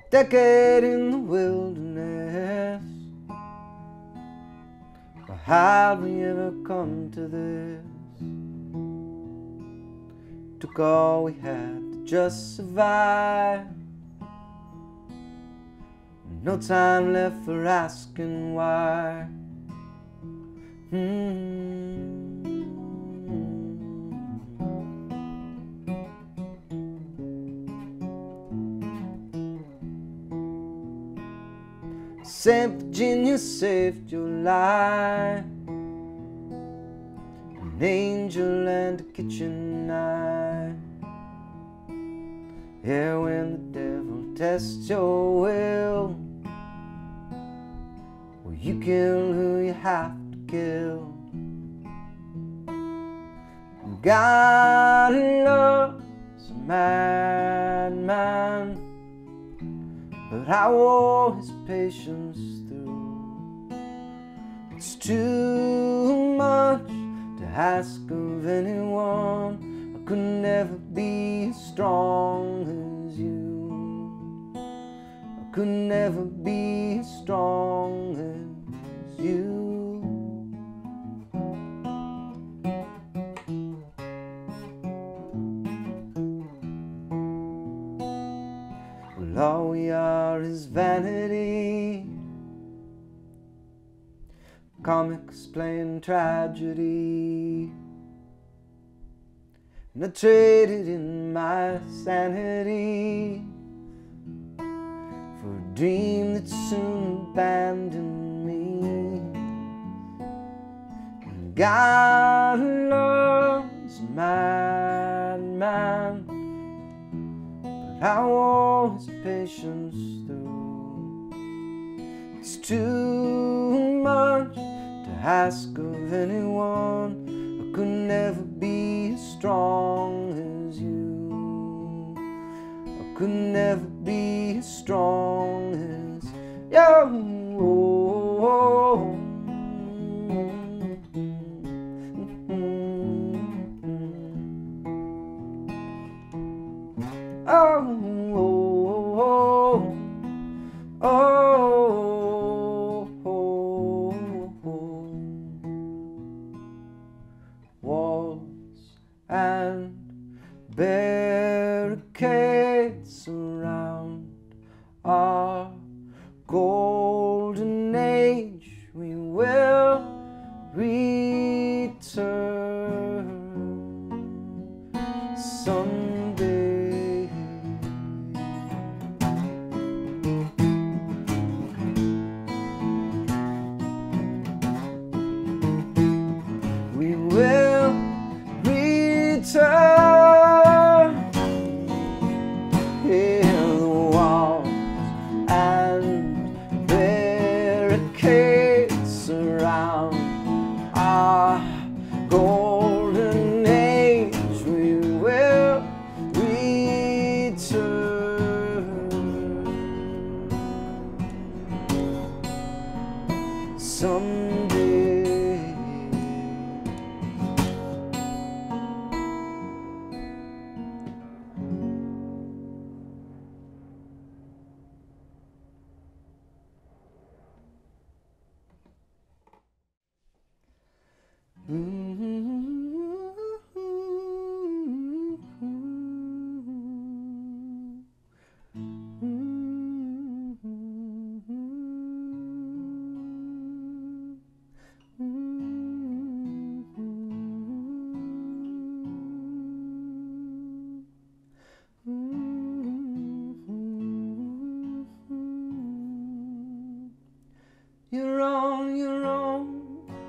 decade in the wilderness. Or how'd we ever come to this? Took all we had to just survive. No time left for asking why. St. Virginia saved your life, an angel and a kitchen knife. Yeah, when the devil tests your will, well, you kill who you have to kill. God loves a madman, but I wore his patience through. It's too much to ask of anyone. I could never be as strong as you. I could never be as strong as you. Well, all we are is vanity, comics playing tragedy. And I traded in my sanity for a dream that soon abandoned me. And God loves a madman, but I wore his patience through. It's too much to ask of anyone. I could never be as strong as you. I could never be as strong as you. Walls and barricades surround our golden age. We will return someday. We will return. Yeah, the walls and barricades surround our golden age. We will return someday. You're on your own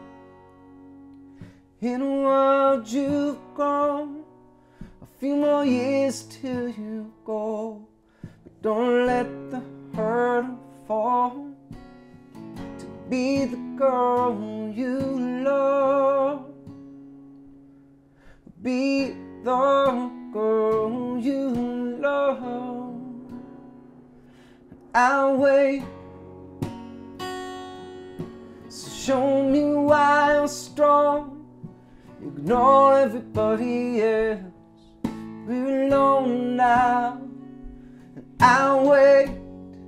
in a world you've grown. A few more years till you go, but don't let the hurt fall. To be the girl you love, be the girl you love. I'll wait. So show me why you're strong. Ignore everybody else. We're alone now, and I'll wait.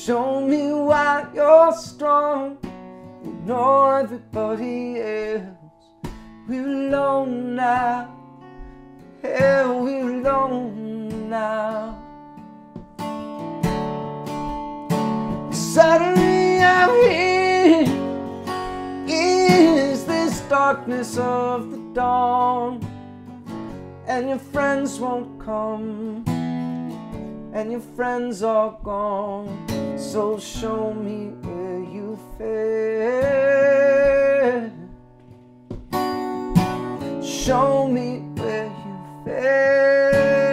Show me why you're strong. Ignore everybody else. We're alone now. Yeah, we're alone now. Suddenly I'm here. Is this darkness of the dawn? And your friends won't come, and your friends are gone. So show me where you failed. Show me where you failed.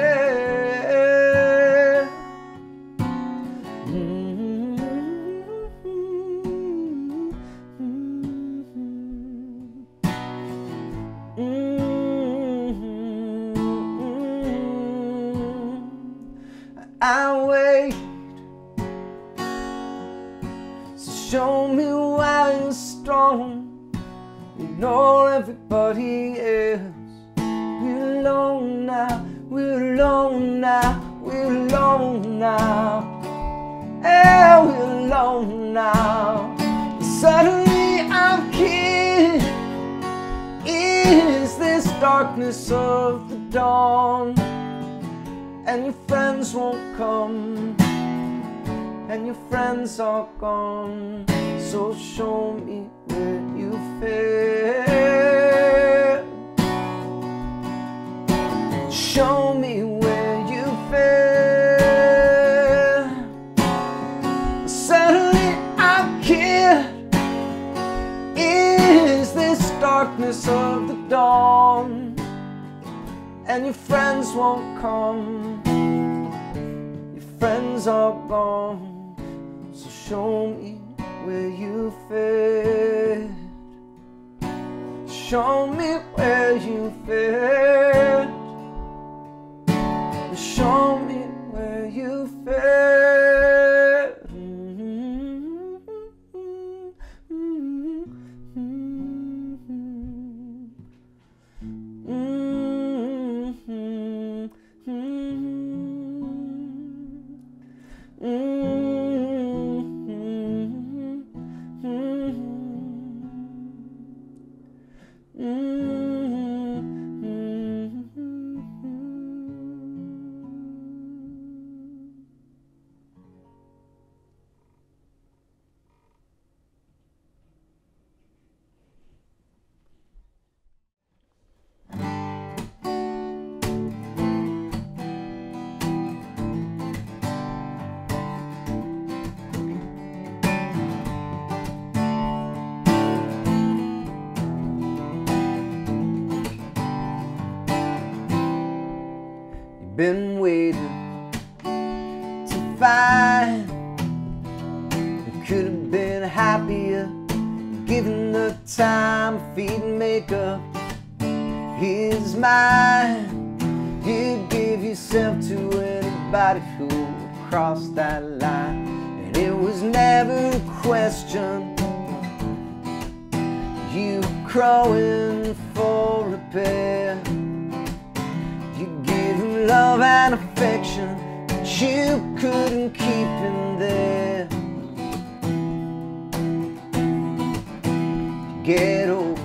I wait, so show me why you're strong. Ignore everybody else. We're alone now, we're alone now, we're alone now. Yeah, we're alone now. Suddenly I'm here. Is this darkness of the dawn? And your friends won't come, and your friends are gone. So show me where you failed. Show me where you failed. Suddenly I'm here. Is this darkness of the dawn? And your friends won't come, your friends are gone. So show me where you failed. Show me where you failed. Show me where you failed. Been waiting to find you could have been happier, given the time, feed and makeup. Here's mine. You'd give yourself to anybody who would cross that line, and it was never a question. You were crowing for repair. Love and affection, but you couldn't keep in there. Get over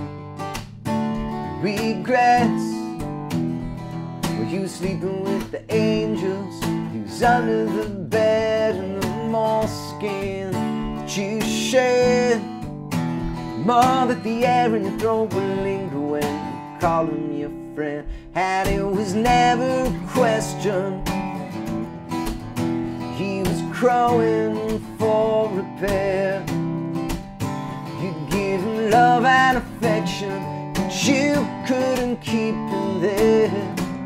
regrets. Were you sleeping with the angels? You was under the bed in the moleskin that you shed. More that the air in your throat will linger when you call him your friend. And it was never a question. He was crowing for repair. You give him love and affection, but you couldn't keep him there.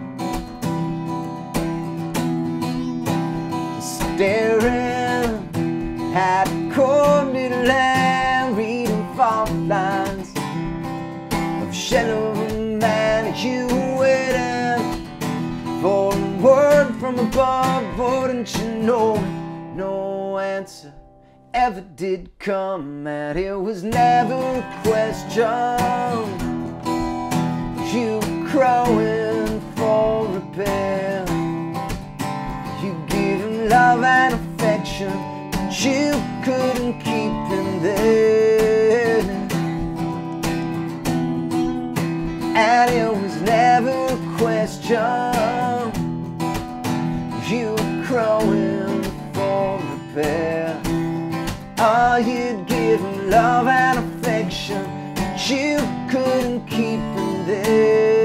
Staring at a cold little land, reading fault lines of shallow man. You waiting for a word from above, wouldn't you know? No answer ever did come, and it was never a question. You were crowing for repair. You give him love and affection, but you you were crowing for repair. Oh, you'd given love and affection, but you couldn't keep them there.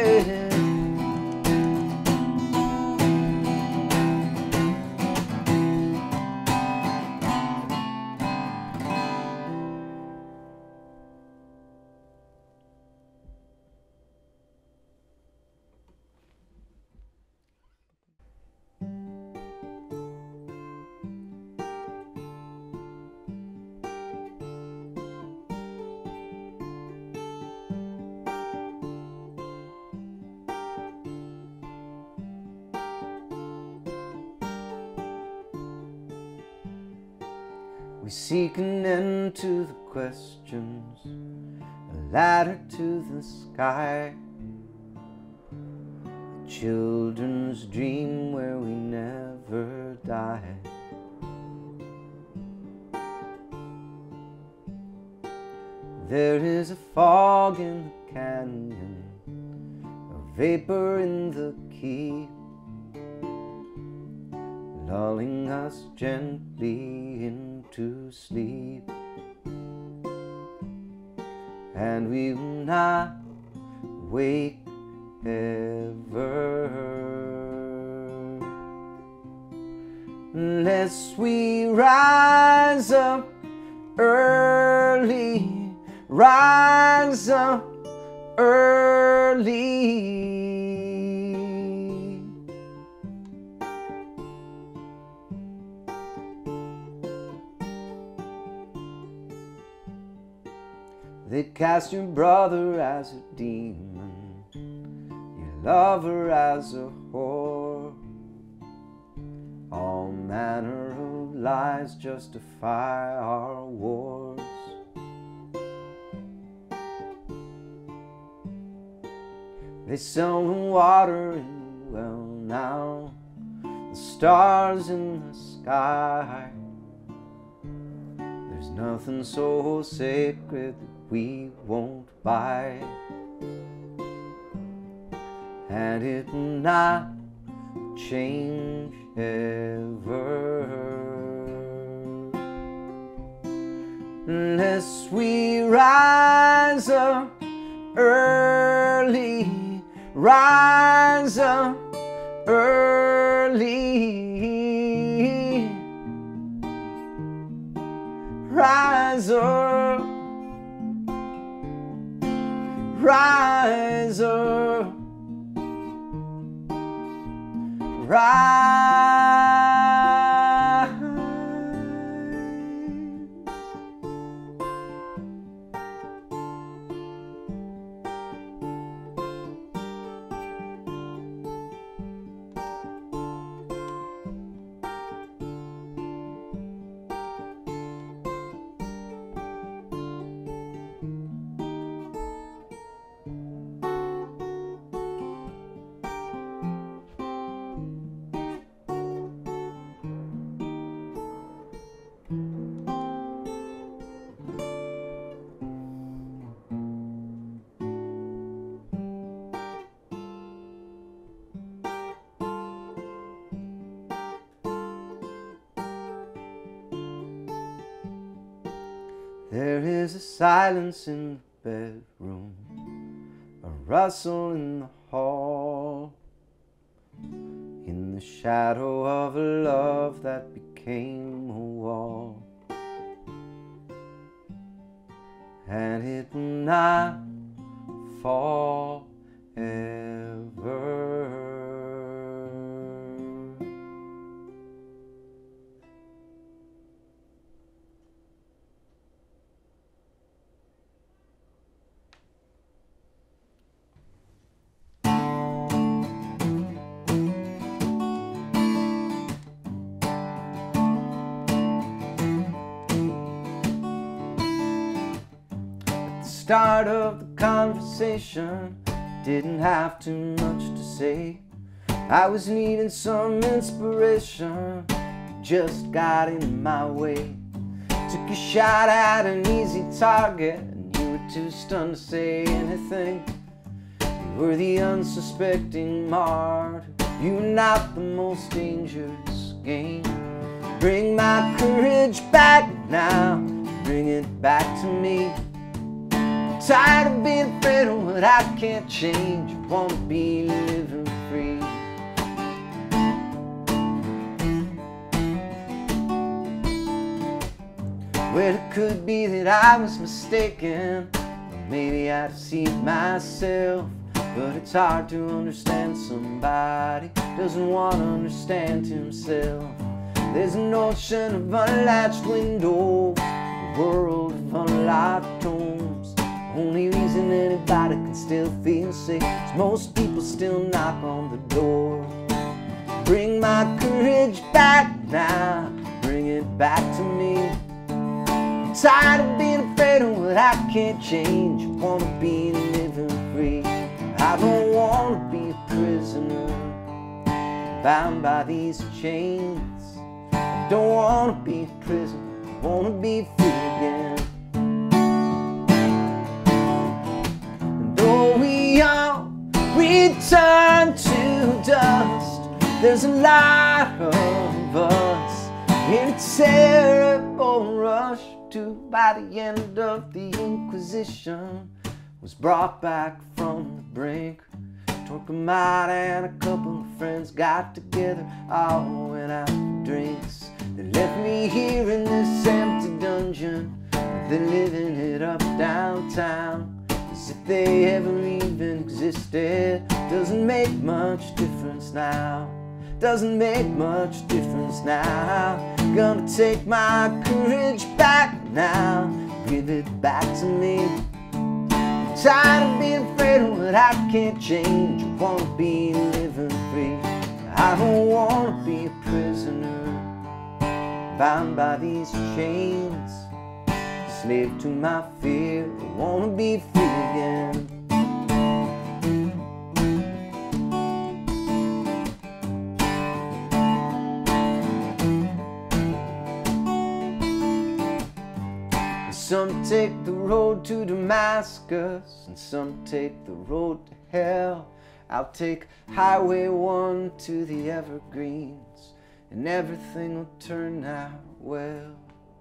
We seek an end to the questions, a ladder to the sky, a children's dream where we never die. There is a fog in the canyon, a vapor in the keep, lulling us gently into sleep, and we will not wake ever unless we rise up early, rise up early. They cast your brother as a demon, your lover as a whore. All manner of lies justify our wars. They sell the water in the well now, the stars in the sky. There's nothing so sacred that we won't buy, and it will not change ever unless we rise up early, rise up early, rise up, rise up, rise. There is a silence in the bedroom, a rustle in the hall, in the shadow of a love that became a wall, and it will not fall ever. Start of the conversation, didn't have too much to say. I was needing some inspiration, you just got in my way. Took a shot at an easy target, and you were too stunned to say anything. You were the unsuspecting martyr, you're not the most dangerous game. Bring my courage back now, bring it back to me. Tired of being afraid of what I can't change. I wanna be living free. Well, it could be that I was mistaken, or maybe I deceived myself. But it's hard to understand somebody who doesn't want to understand himself. There's an ocean of unlatched windows, a world of unlocked homes. The only reason anybody can still feel safe is most people still knock on the door. Bring my courage back now, bring it back to me. I'm tired of being afraid of what I can't change. I wanna be living free. I don't wanna be a prisoner, bound by these chains. I don't wanna be a prisoner, I wanna be free again. And though we all return to dust, there's a lot of us in a terrible rush to, by the end of the Inquisition, was brought back from the brink. Torquemada and a couple of friends got together, all went out for drinks. They left me here in this empty dungeon, they're living it up downtown as if they ever even existed. Doesn't make much difference now, doesn't make much difference now. Gonna take my courage back now, give it back to me. Tired of being afraid of what I can't change. I wanna be living free. I don't wanna be a prisoner, bound by these chains, slave to my fear. I wanna be free again. Some take the road to Damascus, and some take the road to hell. I'll take Highway 1 to the Evergreens, and everything will turn out well.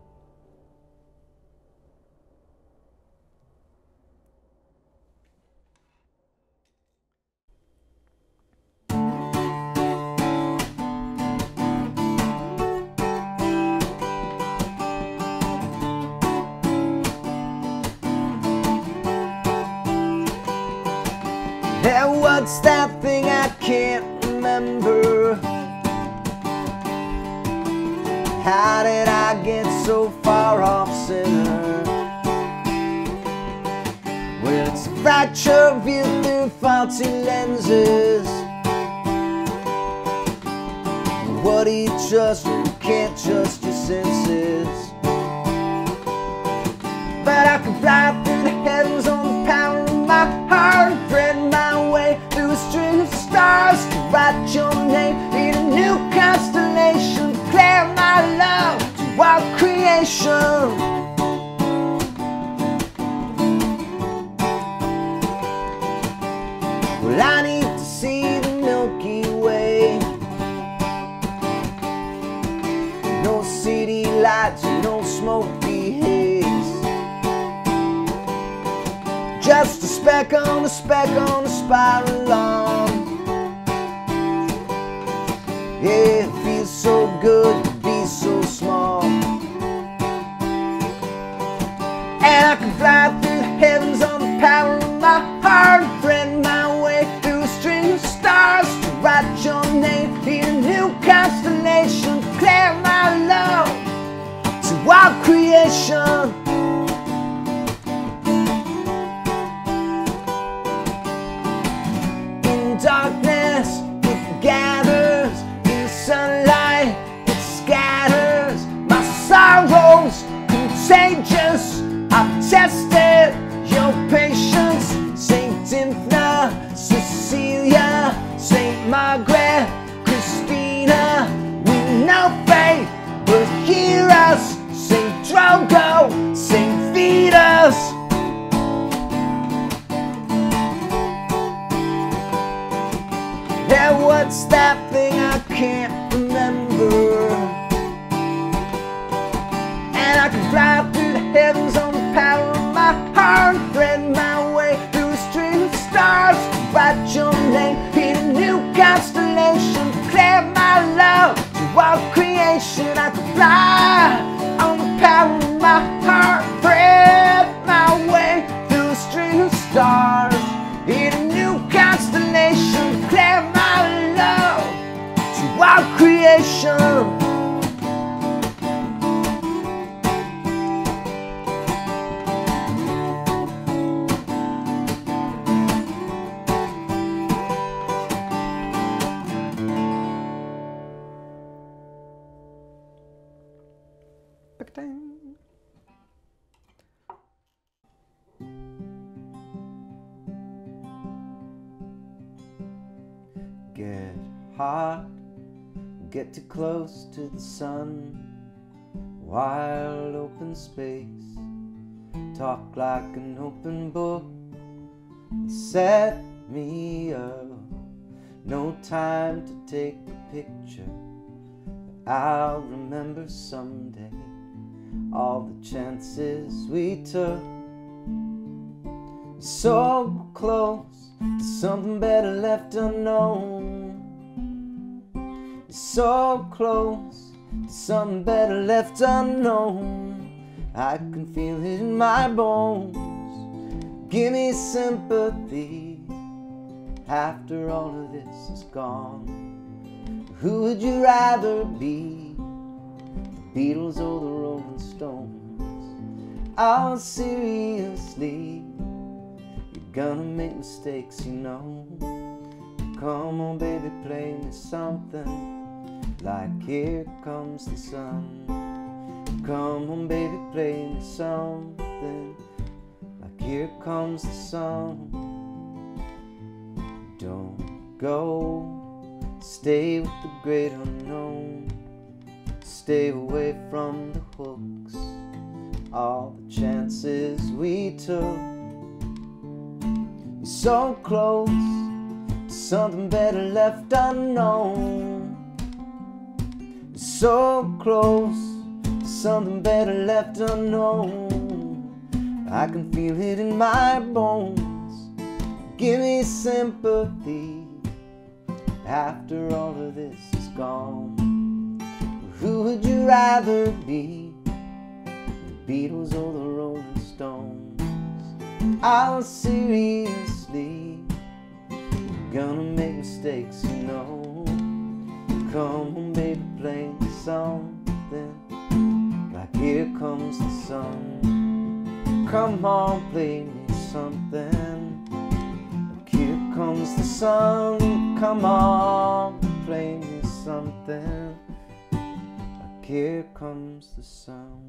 And what's that thing I can't remember? How did I get so far off center? Well, it's a fracture of view through faulty lenses. What do you trust when you can't trust your senses? But I can fly through the heavens on the power of my heart, and thread my way through a string of stars to write your name in a new constellation, declare my love to all creation. Well, I need to see the Milky Way. No city lights, no smoky haze, just a speck on a speck on a spiral arm. Yeah, it feels so good to be so small. And I can fly through the heavens on the power of my heart, and thread my way through a string of stars to write your name in a new constellation, declare my love to all creation. Darkness, it gathers, in sunlight, it scatters. My sorrow's contagious, I've tested your patience. Saint Dimphna, Cecilia, Saint Margaret, Christina, we know faith will hear us. Saint Drogo, Saint Vitus. Yeah, what's that? that thing I can't remember. And I can fly through the heavens on the power of my heart, thread my way through a stream of stars to write your name in a new constellation, declare my love to all creation. I can fly on the power of my heart, thread my way through a stream of stars in a new constellation, declare my love to all creation. Get hot, get too close to the sun, wild open space, talk like an open book, set me up. No time to take a picture, but I'll remember someday all the chances we took. So close to something better left unknown. So close to something better left unknown. I can feel it in my bones. Give me sympathy after all of this is gone. Who would you rather be, the Beatles or the Rolling Stones? Oh, seriously, you're gonna make mistakes, you know. Come on baby, play me something like Here Comes the Sun. Come on baby, play me something like Here Comes the Sun. Don't go, stay with the great unknown. Stay away from the hooks, all the chances we took. You're so close to something better left unknown. You're so close to something better left unknown. I can feel it in my bones. Give me sympathy after all of this is gone. Who would you rather be, the Beatles or the Rolling Stones? Oh, seriously, you're gonna make mistakes, you know. Come on baby, play me something like Here Comes the Sun. Come on, play me something like Here Comes the Sun. Come on, play me something like Here Comes the Sun.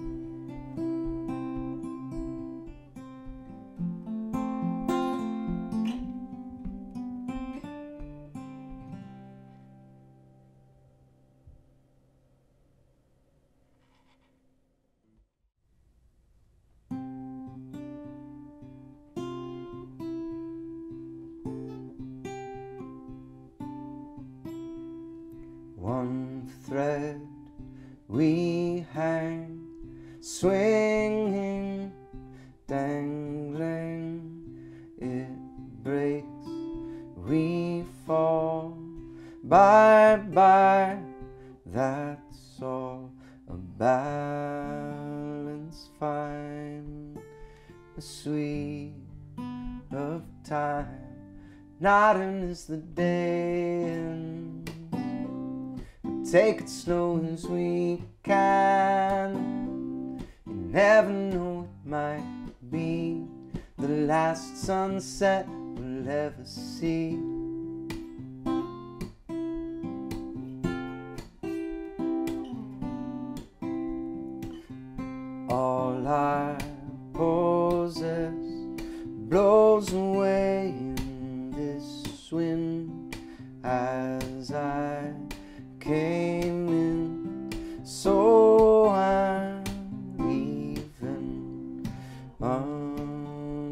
One thread we hang, swinging, dangling. It breaks, we fall. Bye bye, that's all. A balance fine, the sweet of time. Nothing is the day. Take it slow as we can. You never know, it might be the last sunset we'll ever see. All I possess blows away in this wind as I came in, so I'm leaving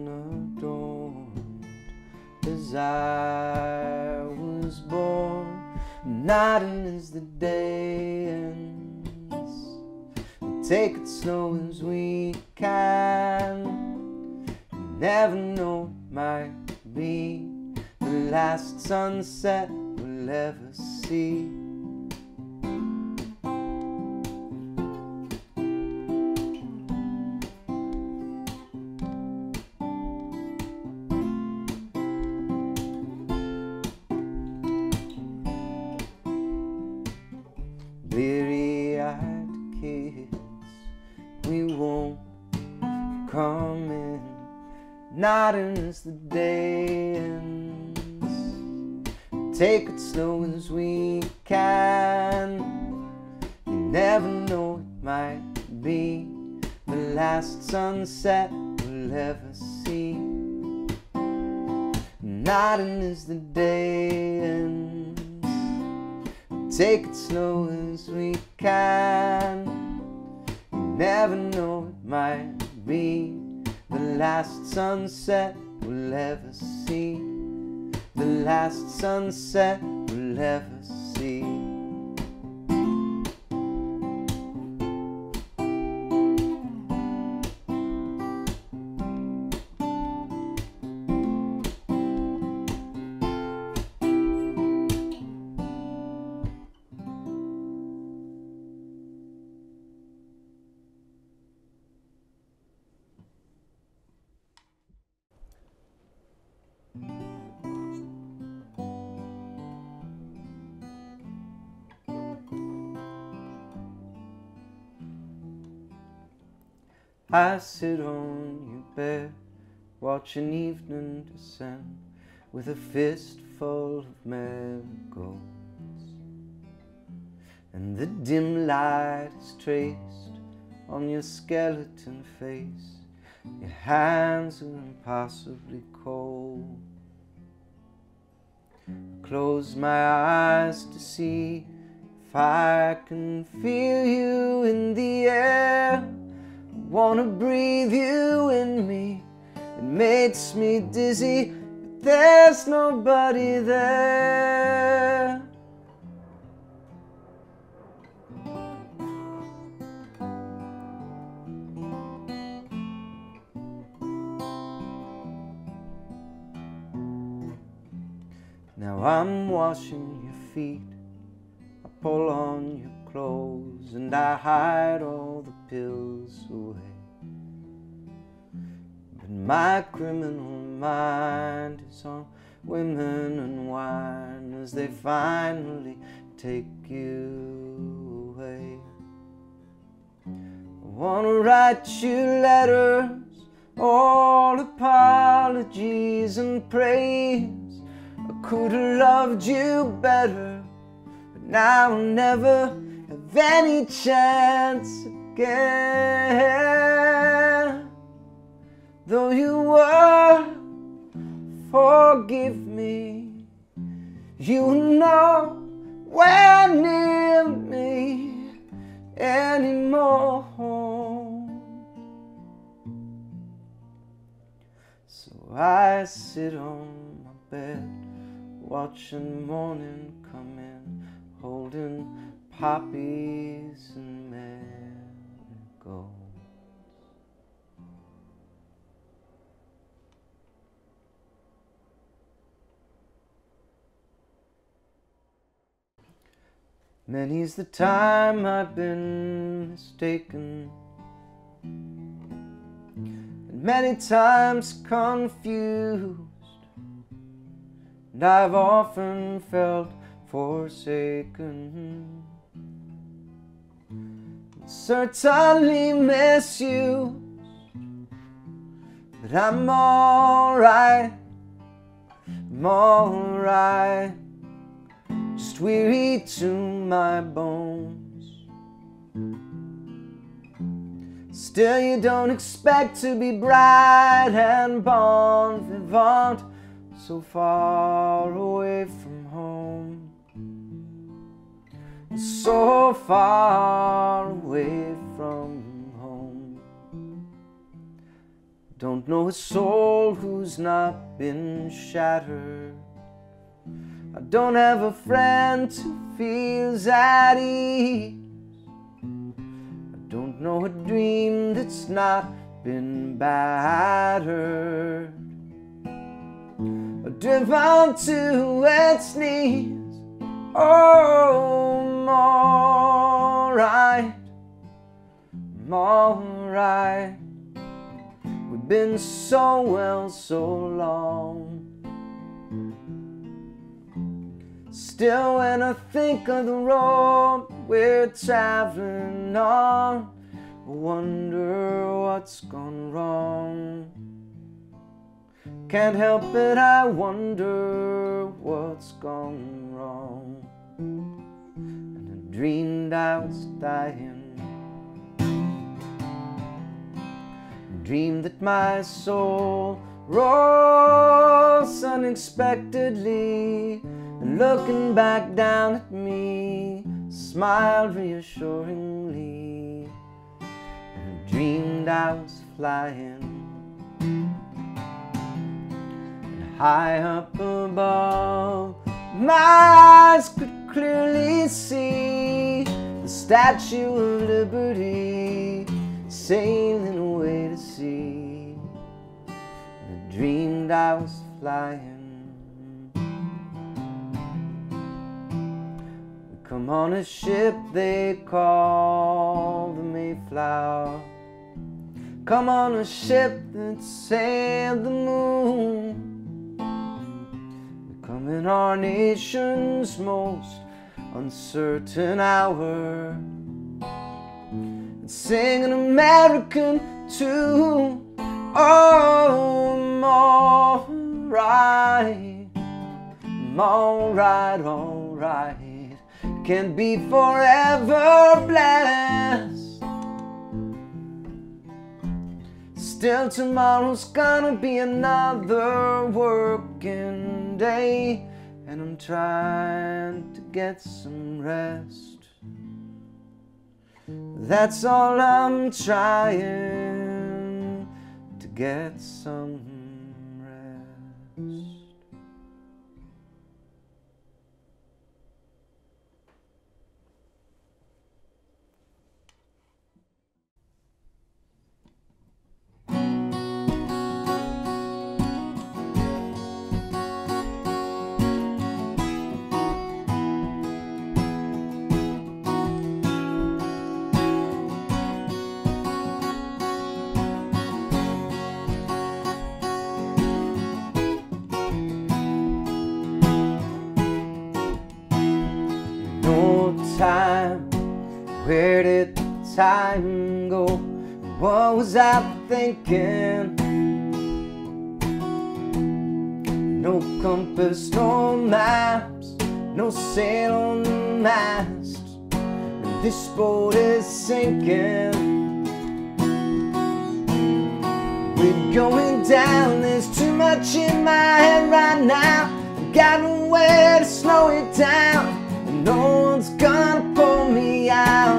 unadorned as I was born. night and as the day ends, we'll take it slow as we can. You never know, it might be the last sunset we'll ever see. Bleary-eyed kids, we won't come in. Not as the day ends, take it slow as we can. You never know, it might be the last sunset we'll ever see. Not as the day ends, take it slow as we can. You never know, it might be the last sunset we'll ever see. The last sunset we'll ever see. I sit on your bed, watching evening descend, with a fistful of marigolds, and the dim light is traced on your skeleton face. Your hands are impossibly cold. Close my eyes to see if I can feel you in the air. I wanna breathe you in me. It makes me dizzy, but there's nobody there. Now I'm washing your feet, I pull on your clothes, and I hide all the pills away. But my criminal mind is on women and wine as they finally take you away. I wanna write you letters, all apologies and praise. I could have loved you better, but now I'll never have any chance again. Though you were, forgive me, you know we're near me anymore. So I sit on my bed, watching morning come in, holding poppies and marigolds. Many's the time I've been mistaken, and many times confused, and I've often felt forsaken, certainly misused, but I'm alright, I'm alright, just weary to my bones. Still you don't expect to be bright and bon vivant, so far away from home, so far away from home. Don't know a soul who's not been shattered. I don't have a friend who feels at ease. I don't know a dream that's not been battered or driven to its knees. Oh, I'm alright, I'm alright. We've been so well so long. Still, when I think of the road we're traveling on, I wonder what's gone wrong. Can't help it, I wonder what's gone wrong. And I dreamed I was dying, dreamed that my soul rose unexpectedly, and looking back down at me, smiled reassuringly. And I dreamed I was flying, and high up above, my eyes could clearly see the Statue of Liberty sailing away to sea. And I dreamed I was flying. We come on a ship they call the Mayflower. Come on a ship that sailed the moon. We come in our nation's most uncertain hour, and sing an American tune. Oh, I'm alright, I'm alright, alright. Can be forever blessed. Still, tomorrow's gonna be another working day, and I'm trying to get some rest. That's all, I'm trying to get some rest. Time, where did the time go? What was I thinking? No compass, no maps, no sail on the mast, and this boat is sinking. We're going down, there's too much in my head right now. I've got no way to slow it down, and no one's gonna pull me out.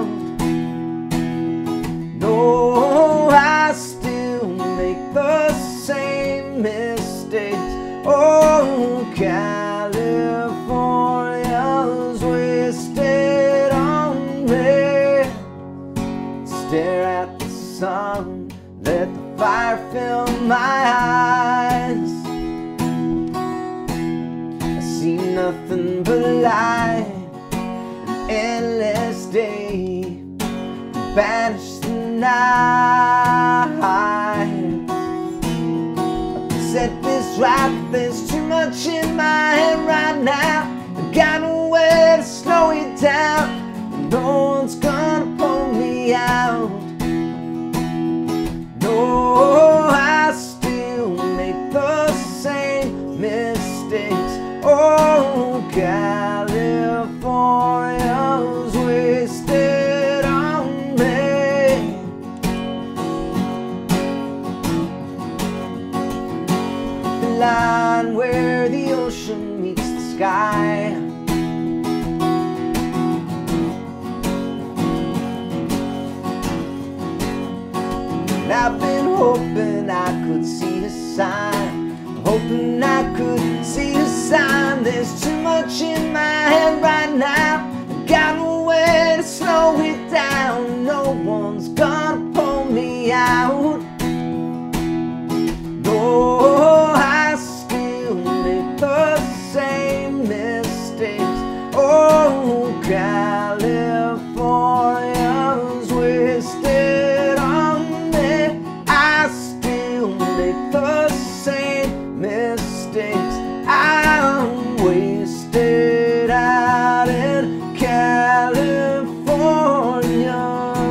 No, I still make the same mistakes. Oh, California's wasted on me. Stare at the sun, let the fire fill my eyes. I see nothing but light, endless day, banish the night. Set this right, there's too much in my head right now. I've got no way to slow it down, and no one's gonna pull me out. No, I still make the same mistakes. Oh, California's wasted on me. The line where the ocean meets the sky, and I've been hoping I could see the sign, hoping I could see the sign that There's too much in my head right now. Got no way to slow it down. No one's gonna pull me out. No, I still make the same mistakes. Oh, California's wasted on me. I still make the same mistakes. I'm wasted out in California.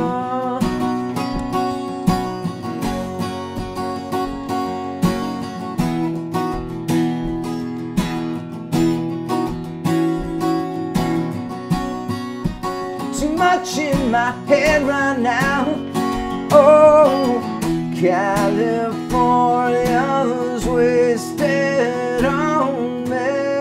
Too much in my head right now. Oh, California's wasted on me.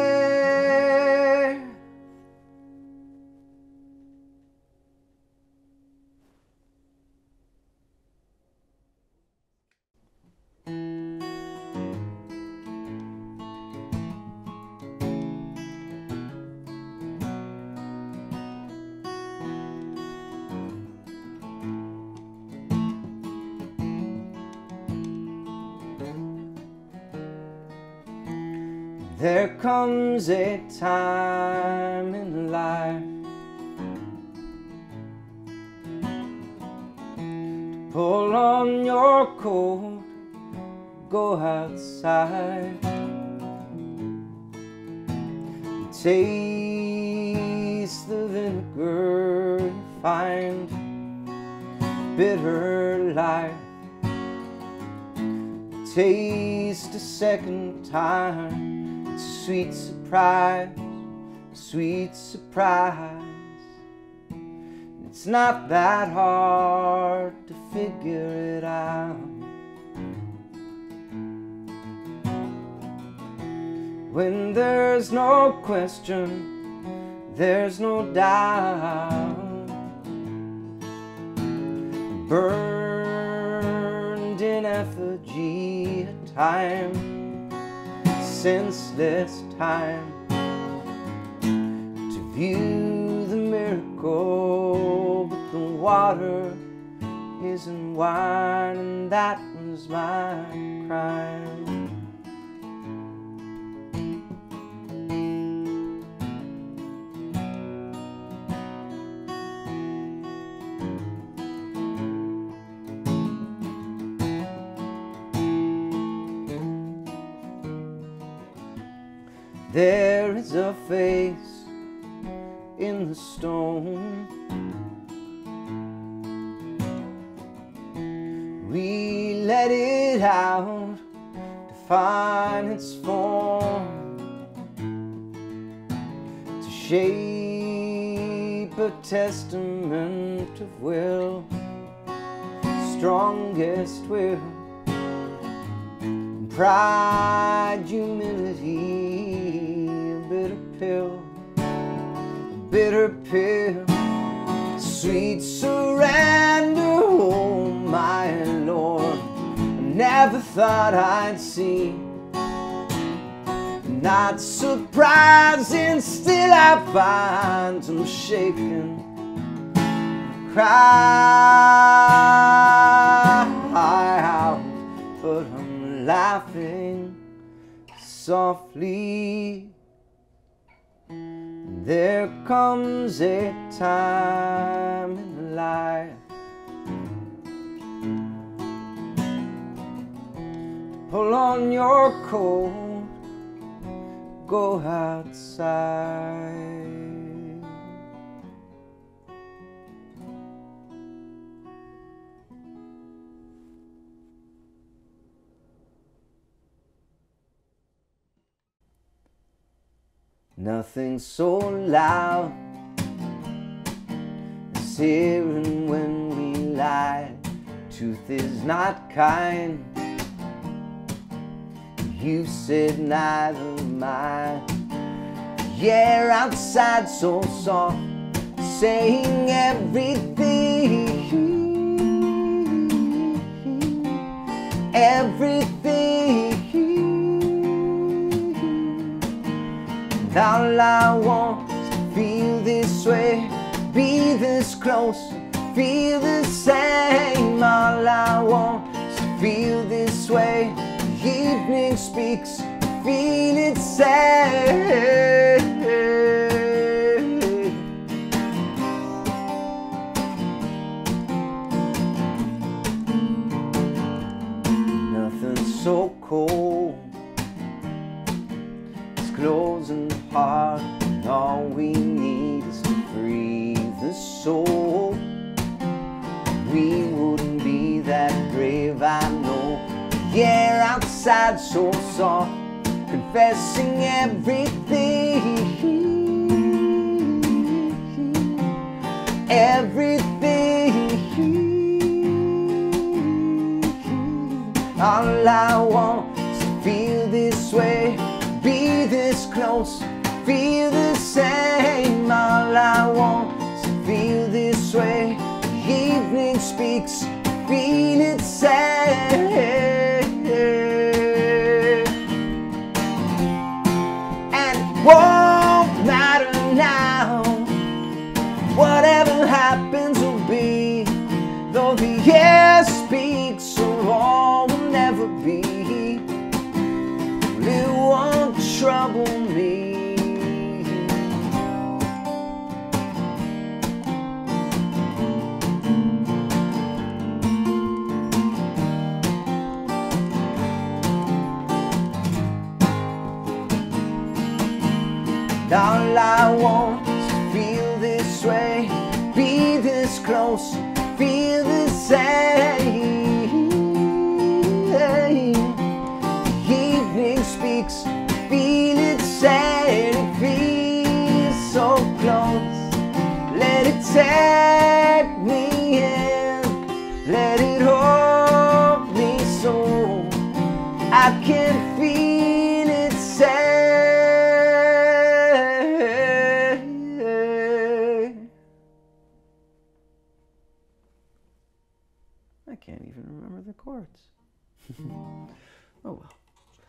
There comes a time in life to pull on your coat, go outside, taste the vinegar and find bitter life. Taste a second time. Sweet surprise, sweet surprise. It's not that hard to figure it out. When there's no question, there's no doubt. Burned in effigy at time, senseless time, to view the miracle, but the water isn't wine, and that was my crime. There is a face in the stone. We let it out to find its form, to shape a testament of will, strongest will, pride, humility, a bitter pill, sweet surrender, oh my Lord. I never thought I'd see, not surprising, still I find some shaking, cry out, but I'm laughing softly. There comes a time in life to pull on your coat, go outside. Nothing so loud as hearing when we lie. Truth is not kind. You said neither am I. Yeah, outside so soft, saying everything, everything. All I want is to feel this way, be this close, feel the same. All I want is to feel this way. The evening speaks, feel it say. Nothing's so cold, it's closing hard, and all we need is to breathe the soul. We wouldn't be that brave, I know. The air outside so soft, confessing everything, everything. All I want is to feel this way, be this close, feel the same. All I want is to feel this way. The evening speaks, feel it say. And it won't matter now, whatever happens will be. Though the air speaks, so all will never be. It won't trouble me. All I want is to feel this way, be this close, feel the same. The evening speaks, feel it say. It feels so close, let it take me in, let it hold me so I can feel it say. I can't even remember the chords. Oh well.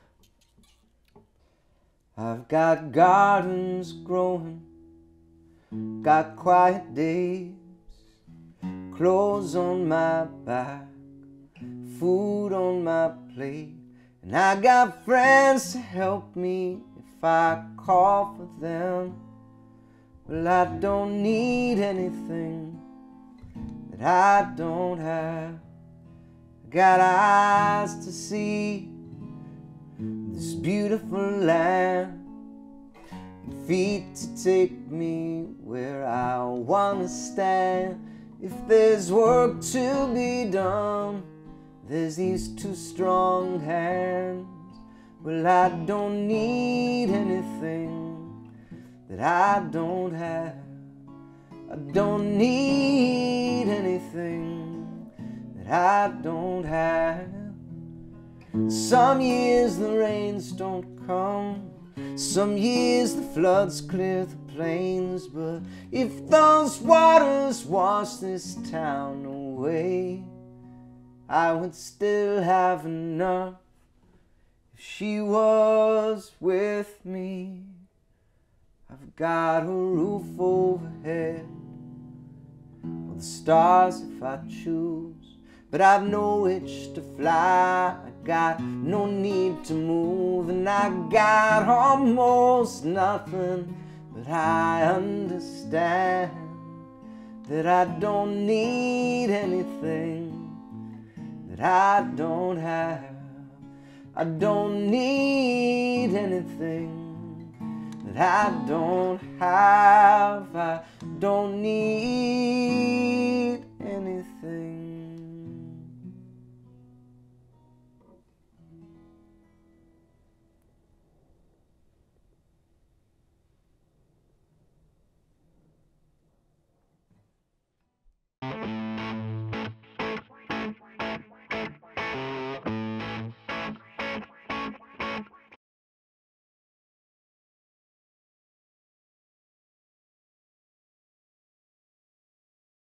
I've got gardens growing, got quiet days, clothes on my back, food on my plate, and I got friends to help me if I call for them. Well, I don't need anything that I don't have. I got eyes to see this beautiful land, and feet to take me where I wanna stand. If there's work to be done, there's these two strong hands. Well, I don't need anything that I don't have. I don't need anything that I don't have. Some years the rains don't come, some years the floods clear the plains, but if those waters wash this town away, I would still have enough if she was with me. I've got a roof overhead, with the stars if I choose, but I've no itch to fly. I got no need to move, and I got almost nothing, but I understand that I don't need anything that I don't have. I don't need anything that I don't have. I don't need anything.